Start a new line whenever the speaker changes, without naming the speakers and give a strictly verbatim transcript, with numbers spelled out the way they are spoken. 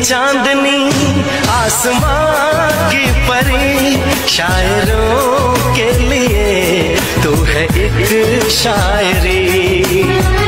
चांदनी आसमां की परी, शायरों के लिए तू है एक शायरी।